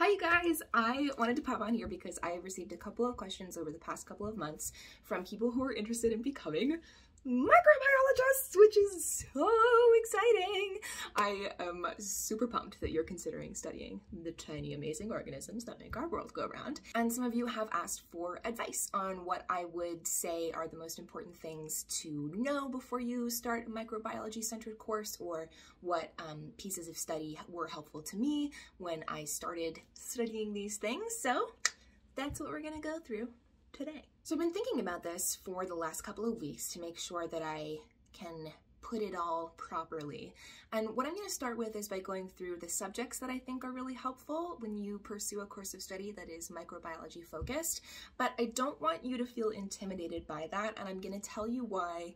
Hi you guys, I wanted to pop on here because I received a couple of questions over the past couple of months from people who are interested in becoming microbiologists, which is so exciting. I am super pumped that you're considering studying the tiny amazing organisms that make our world go round. And some of you have asked for advice on what I would say are the most important things to know before you start a microbiology centered course, or what pieces of study were helpful to me when I started studying these things. So that's what we're gonna go through today. So I've been thinking about this for the last couple of weeks to make sure that I can put it all properly. And what I'm going to start with is by going through the subjects that I think are really helpful when you pursue a course of study that is microbiology focused. But I don't want you to feel intimidated by that, and I'm going to tell you why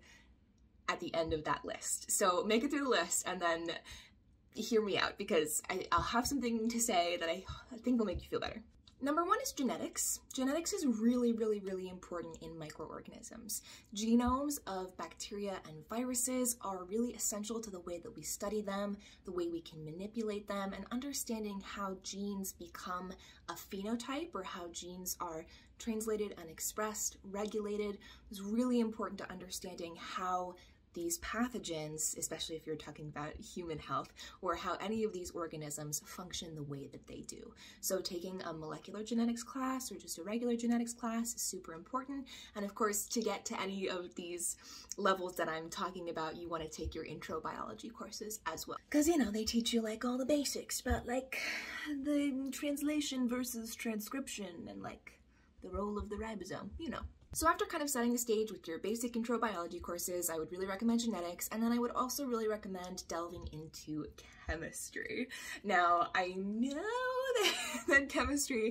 at the end of that list. So make it through the list and then hear me out, because I'll have something to say that I think will make you feel better. Number one is genetics. Genetics is really important in microorganisms. Genomes of bacteria and viruses are really essential to the way that we study them, the way we can manipulate them, and understanding how genes become a phenotype, or how genes are translated and expressed, regulated. It's really important to understanding how these pathogens, especially if you're talking about human health, or how any of these organisms function the way that they do. So taking a molecular genetics class or just a regular genetics class is super important. And of course, to get to any of these levels that I'm talking about, you want to take your intro biology courses as well. Because, you know, they teach you like all the basics, but like the translation versus transcription and like the role of the ribosome, you know. So after kind of setting the stage with your basic intro biology courses, I would really recommend genetics, and then I would also really recommend delving into chemistry. Now, I know that chemistry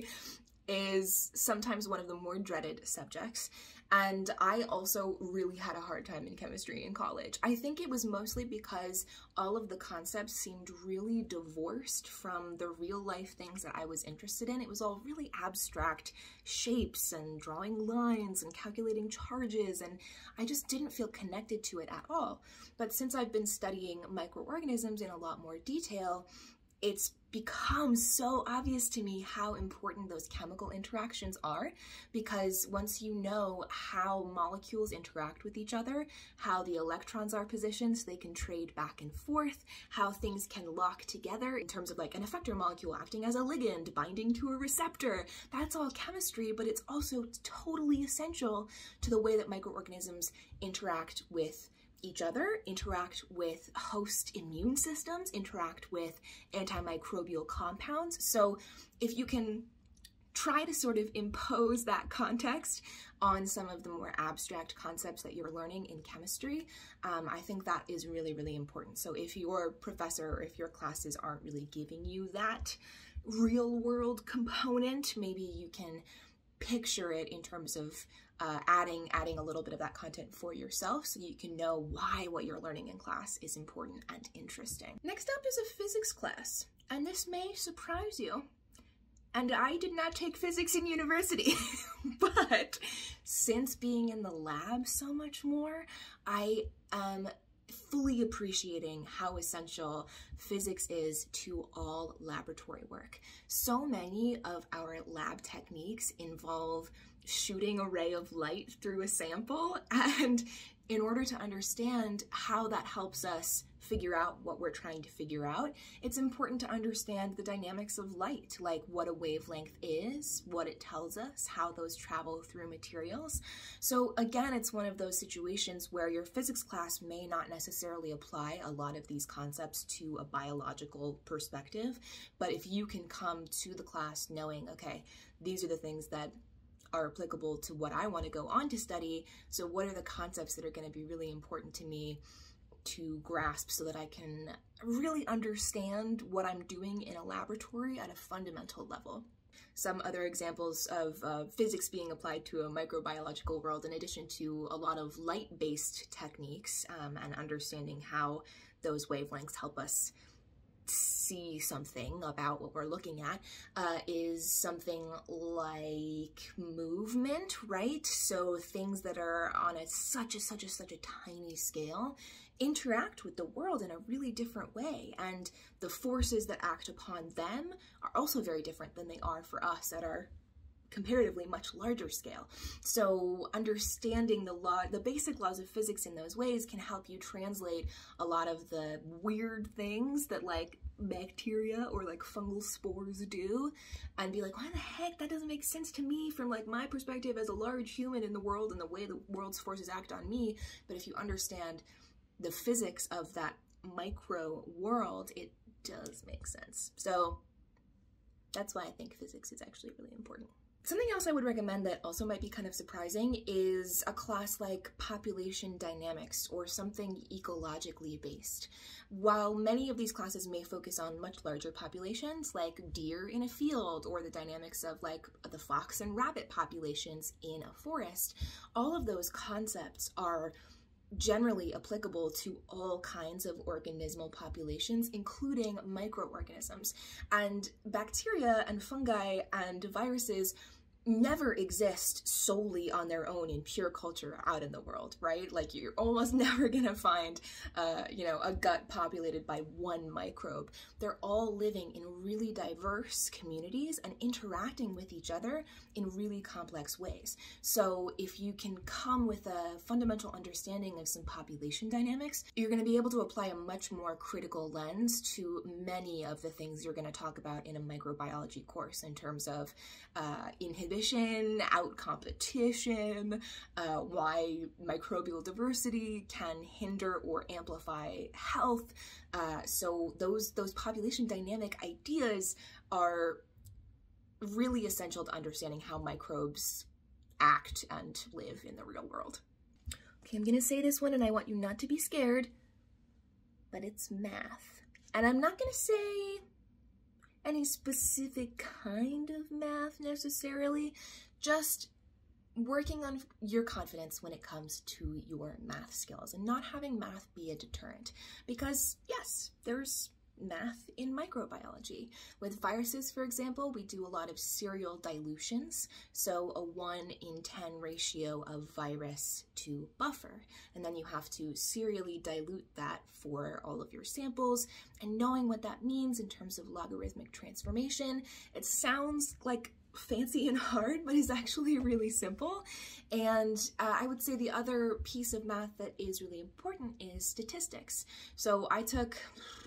is sometimes one of the more dreaded subjects, and I also really had a hard time in chemistry in college. I think it was mostly because all of the concepts seemed really divorced from the real life things that I was interested in. It was all really abstract shapes and drawing lines and calculating charges, and I just didn't feel connected to it at all. But since I've been studying microorganisms in a lot more detail, it's become so obvious to me how important those chemical interactions are, because once you know how molecules interact with each other, how the electrons are positioned so they can trade back and forth, how things can lock together in terms of like an effector molecule acting as a ligand, binding to a receptor, that's all chemistry, but it's also totally essential to the way that microorganisms interact with each other, interact with host immune systems, interact with antimicrobial compounds. So if you can try to sort of impose that context on some of the more abstract concepts that you're learning in chemistry, I think that is really important. So if your professor or if your classes aren't really giving you that real world component, maybe you can picture it in terms of adding a little bit of that content for yourself, so you can know why what you're learning in class is important and interesting. Next up is a physics class, and this may surprise you. And I did not take physics in university, but since being in the lab so much more, I am fully appreciating how essential physics is to all laboratory work. So many of our lab techniques involve shooting a ray of light through a sample, and in order to understand how that helps us figure out what we're trying to figure out, it's important to understand the dynamics of light, like what a wavelength is, what it tells us, how those travel through materials. So again, it's one of those situations where your physics class may not necessarily apply a lot of these concepts to a biological perspective, but if you can come to the class knowing, okay, these are the things that are applicable to what I want to go on to study, so what are the concepts that are going to be really important to me to grasp so that I can really understand what I'm doing in a laboratory at a fundamental level. Some other examples of physics being applied to a microbiological world, in addition to a lot of light-based techniques and understanding how those wavelengths help us see something about what we're looking at is something like movement, right? So things that are on such a tiny scale interact with the world in a really different way, and the forces that act upon them are also very different than they are for us at our comparatively much larger scale. So understanding the basic laws of physics in those ways can help you translate a lot of the weird things that like bacteria or like fungal spores do, and be like, why the heck, that doesn't make sense to me from like my perspective as a large human in the world and the way the world's forces act on me. But if you understand the physics of that micro world, it does make sense. So that's why I think physics is actually really important. Something else I would recommend that also might be kind of surprising is a class like population dynamics, or something ecologically based. While many of these classes may focus on much larger populations like deer in a field, or the dynamics of like the fox and rabbit populations in a forest, all of those concepts are generally applicable to all kinds of organismal populations, including microorganisms. And bacteria and fungi and viruses never exist solely on their own in pure culture out in the world, right? Like you're almost never gonna find, a gut populated by one microbe. They're all living in really diverse communities and interacting with each other in really complex ways. So if you can come with a fundamental understanding of some population dynamics, you're gonna be able to apply a much more critical lens to many of the things you're gonna talk about in a microbiology course in terms of inhibition, out competition, why microbial diversity can hinder or amplify health. So those population dynamic ideas are really essential to understanding how microbes act and live in the real world. Okay, I'm gonna say this one and I want you not to be scared, but it's math. And I'm not gonna say any specific kind of math necessarily, just working on your confidence when it comes to your math skills and not having math be a deterrent. Because yes, there's math in microbiology. With viruses, for example, we do a lot of serial dilutions, so a 1:10 ratio of virus to buffer, and then you have to serially dilute that for all of your samples. And knowing what that means in terms of logarithmic transformation, it sounds like fancy and hard, but is actually really simple. And I would say the other piece of math that is really important is statistics. So I took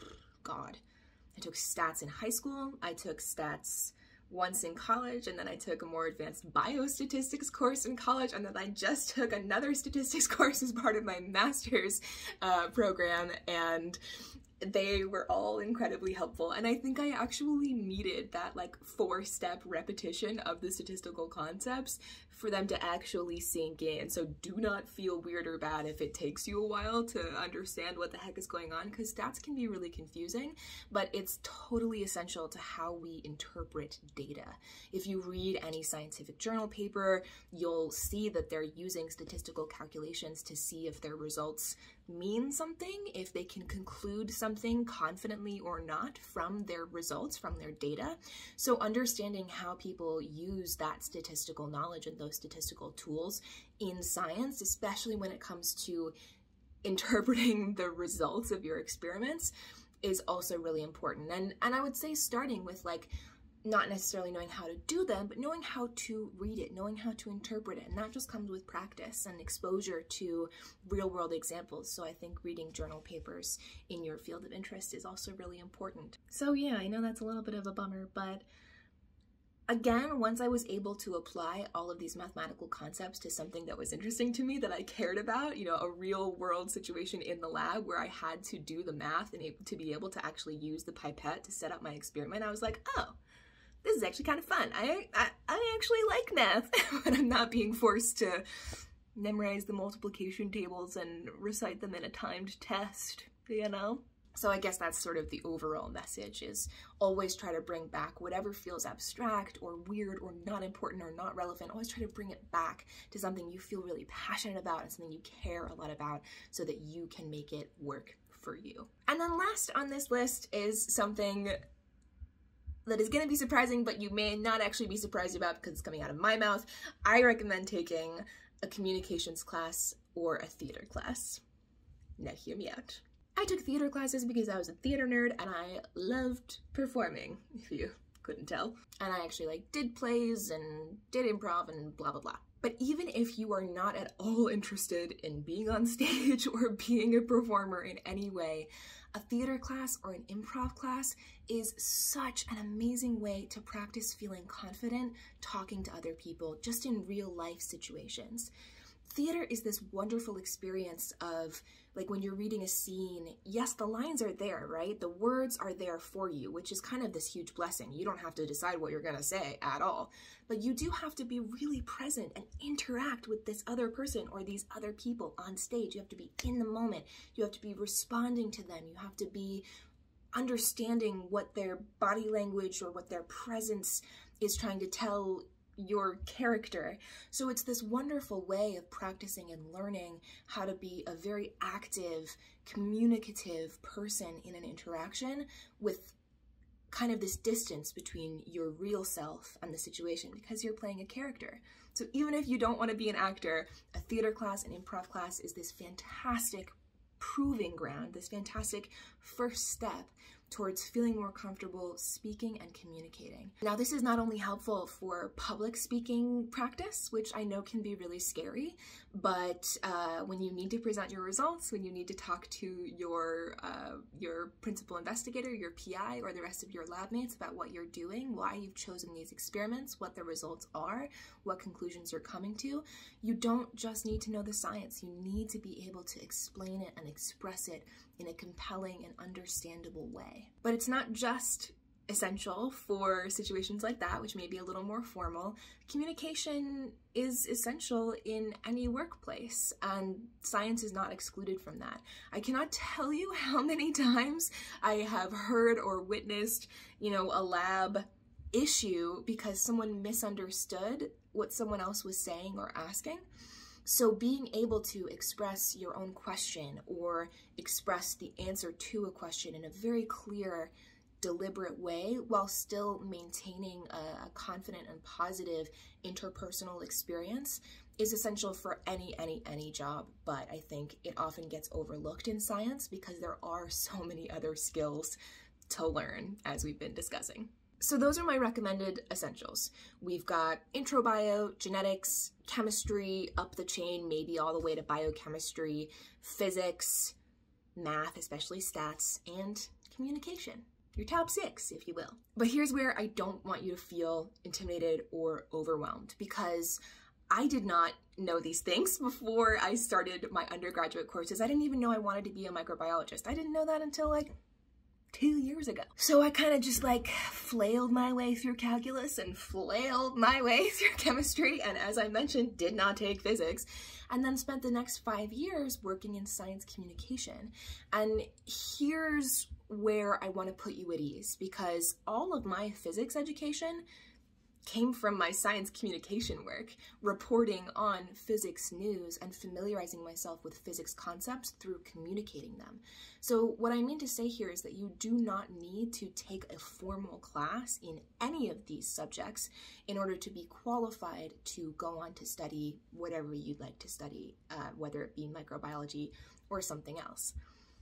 stats in high school, I took stats once in college, and then I took a more advanced biostatistics course in college, and then I just took another statistics course as part of my master's program, and they were all incredibly helpful. And I think I actually needed that like 4-step repetition of the statistical concepts for them to actually sink in. So do not feel weird or bad if it takes you a while to understand what the heck is going on, because stats can be really confusing, but it's totally essential to how we interpret data. If you read any scientific journal paper, you'll see that they're using statistical calculations to see if their results mean something, if they can conclude something confidently or not from their results, from their data. So understanding how people use that statistical knowledge and those statistical tools in science, especially when it comes to interpreting the results of your experiments, is also really important. And I would say starting with like not necessarily knowing how to do them, but knowing how to read it, knowing how to interpret it. And that just comes with practice and exposure to real world examples. So I think reading journal papers in your field of interest is also really important. So yeah, I know that's a little bit of a bummer, but again, once I was able to apply all of these mathematical concepts to something that was interesting to me, that I cared about, you know, a real world situation in the lab where I had to do the math and to be able to actually use the pipette to set up my experiment, I was like, oh, this is actually kind of fun. I actually like math when I'm not being forced to memorize the multiplication tables and recite them in a timed test, you know? So I guess that's sort of the overall message, is always try to bring back whatever feels abstract or weird or not important or not relevant. Always try to bring it back to something you feel really passionate about and something you care a lot about, so that you can make it work for you. And then last on this list is something that is going to be surprising, but you may not actually be surprised about because it's coming out of my mouth. I recommend taking a communications class or a theater class. Now hear me out. I took theater classes because I was a theater nerd and I loved performing, if you couldn't tell. And I actually did plays and did improv and blah blah blah. But even if you are not at all interested in being on stage or being a performer in any way, a theater class or an improv class is such an amazing way to practice feeling confident talking to other people just in real life situations. Theater is this wonderful experience of, when you're reading a scene, yes, the lines are there, right? The words are there for you, which is kind of this huge blessing. You don't have to decide what you're gonna say at all, but you do have to be really present and interact with this other person or these other people on stage. You have to be in the moment. You have to be responding to them. You have to be understanding what their body language or what their presence is trying to tell your character. So it's this wonderful way of practicing and learning how to be a very active, communicative person in an interaction with kind of this distance between your real self and the situation because you're playing a character. So even if you don't want to be an actor, a theater class, an improv class is this fantastic proving ground, this fantastic first step towards feeling more comfortable speaking and communicating. Now, this is not only helpful for public speaking practice, which I know can be really scary, but when you need to present your results, when you need to talk to your principal investigator, your PI, or the rest of your lab mates about what you're doing, why you've chosen these experiments, what the results are, what conclusions you're coming to, you don't just need to know the science. You need to be able to explain it and express it in a compelling and understandable way. But it's not just essential for situations like that, which may be a little more formal. Communication is essential in any workplace, and science is not excluded from that. I cannot tell you how many times I have heard or witnessed, a lab issue because someone misunderstood what someone else was saying or asking. So being able to express your own question or express the answer to a question in a very clear, deliberate way while still maintaining a confident and positive interpersonal experience is essential for any job. But I think it often gets overlooked in science because there are so many other skills to learn, as we've been discussing. So those are my recommended essentials. We've got intro bio, genetics, chemistry, up the chain, maybe all the way to biochemistry, physics, math, especially stats, and communication. Your top 6, if you will. But here's where I don't want you to feel intimidated or overwhelmed, because I did not know these things before I started my undergraduate courses. I didn't even know I wanted to be a microbiologist. I didn't know that until 2 years ago. So I kind of just flailed my way through calculus and flailed my way through chemistry, and as I mentioned, did not take physics, and then spent the next 5 years working in science communication. And here's where I want to put you at ease, because all of my physics education came from my science communication work, reporting on physics news and familiarizing myself with physics concepts through communicating them. So what I mean to say here is that you do not need to take a formal class in any of these subjects in order to be qualified to go on to study whatever you'd like to study, whether it be microbiology or something else.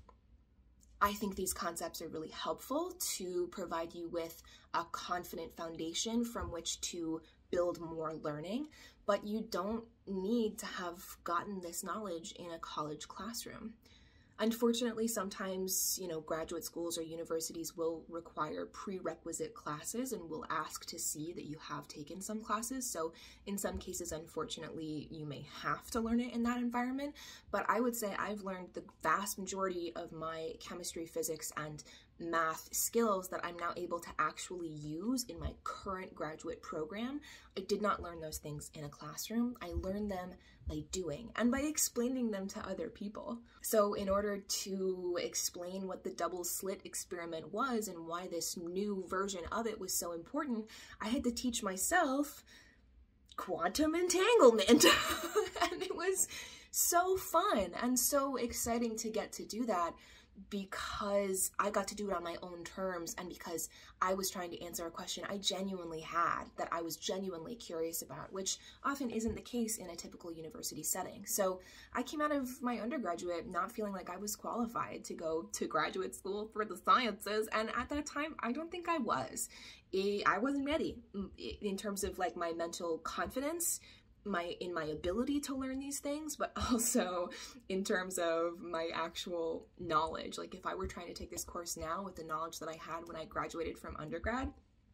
I think these concepts are really helpful to provide you with a confident foundation from which to build more learning, but you don't need to have gotten this knowledge in a college classroom. Unfortunately, sometimes, graduate schools or universities will require prerequisite classes and will ask to see that you have taken some classes. So in some cases, unfortunately, you may have to learn it in that environment. But I would say I've learned the vast majority of my chemistry, physics, and math skills that I'm now able to actually use in my current graduate program. I did not learn those things in a classroom. I learned them by doing and by explaining them to other people. So in order to explain what the double slit experiment was and why this new version of it was so important, I had to teach myself quantum entanglement. And it was so fun and so exciting to get to do that, because I got to do it on my own terms, and because I was trying to answer a question I genuinely had, that I was genuinely curious about, which often isn't the case in a typical university setting. So I came out of my undergraduate not feeling like I was qualified to go to graduate school for the sciences, and at that time I don't think I was. I wasn't ready in terms of like my mental confidence, in my ability to learn these things, but also in terms of my actual knowledge. Like if I were trying to take this course now with the knowledge that I had when I graduated from undergrad,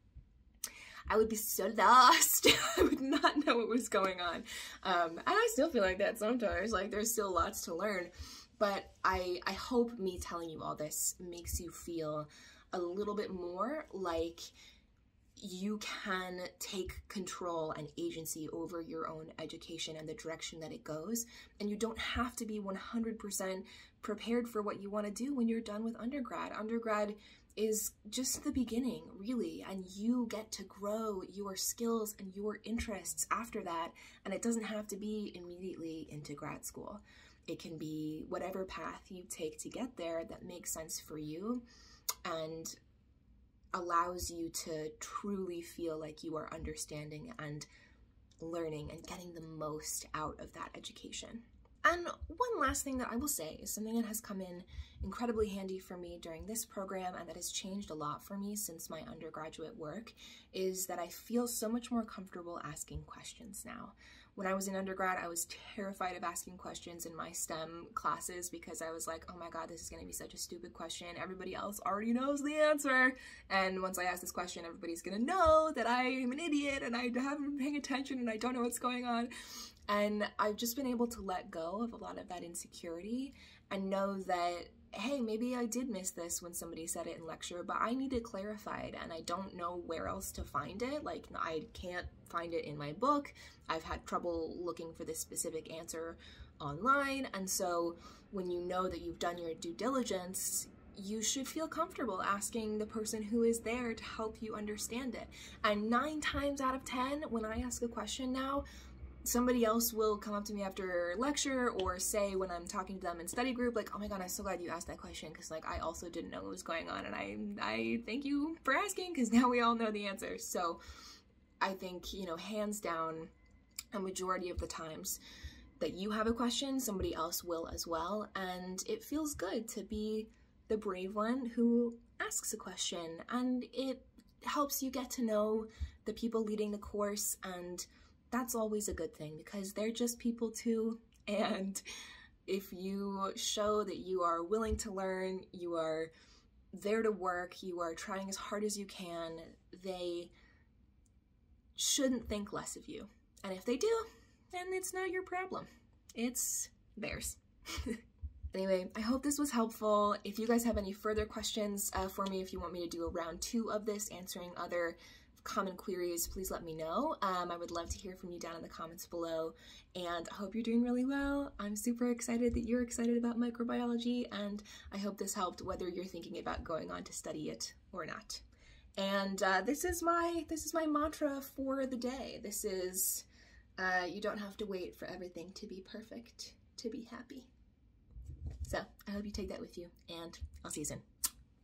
I would be so lost. I would not know what was going on. And I still feel like that sometimes, like there's still lots to learn, but I hope me telling you all this makes you feel a little bit more like you can take control and agency over your own education and the direction that it goes. And you don't have to be 100% prepared for what you want to do when you're done with undergrad. Undergrad is just the beginning, really, and you get to grow your skills and your interests after that. And it doesn't have to be immediately into grad school. It can be whatever path you take to get there that makes sense for you and allows you to truly feel like you are understanding and learning and getting the most out of that education. And one last thing that I will say is something that has come in incredibly handy for me during this program and that has changed a lot for me since my undergraduate work is that I feel so much more comfortable asking questions now. When I was in undergrad, I was terrified of asking questions in my STEM classes because I was like, oh my God, this is gonna be such a stupid question. Everybody else already knows the answer. And once I ask this question, everybody's gonna know that I am an idiot and I haven't been paying attention and I don't know what's going on. And I've just been able to let go of a lot of that insecurity and know that, hey, maybe I did miss this when somebody said it in lecture, but I need it clarified and I don't know where else to find it. Like, I can't find it in my book. I've had trouble looking for this specific answer online. And so when you know that you've done your due diligence, you should feel comfortable asking the person who is there to help you understand it. And 9 times out of 10, when I ask a question now, somebody else will come up to me after lecture or say when I'm talking to them in study group, like, oh my God, I'm so glad you asked that question because like I also didn't know what was going on, and I thank you for asking because now we all know the answer. So I think, you know, hands down, a majority of the times that you have a question, somebody else will as well, and it feels good to be the brave one who asks a question, and it helps you get to know the people leading the course, and that's always a good thing because they're just people too. And if you show that you are willing to learn, you are there to work, you are trying as hard as you can, they shouldn't think less of you. And if they do, then it's not your problem. It's theirs. Anyway, I hope this was helpful. If you guys have any further questions for me, if you want me to do a round 2 of this, answering other common queries, please let me know. I would love to hear from you down in the comments below, and I hope you're doing really well. I'm super excited that you're excited about microbiology, and I hope this helped whether you're thinking about going on to study it or not. And this is my mantra for the day. This is, you don't have to wait for everything to be perfect to be happy. So I hope you take that with you, and I'll see you soon.